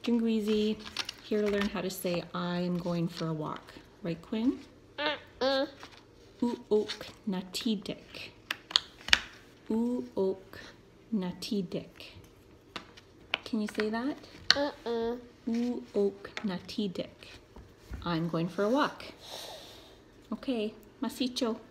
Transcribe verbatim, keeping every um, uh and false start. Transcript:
Jingweezy, here to learn how to say I'm going for a walk. Right, Quinn? Uh-uh. Uu'èkw nachihdik. Uu'èkw nachihdik. Can you say that? Uh-uh. Uu'èkw nachihdik. I'm going for a walk. Okay, masicho.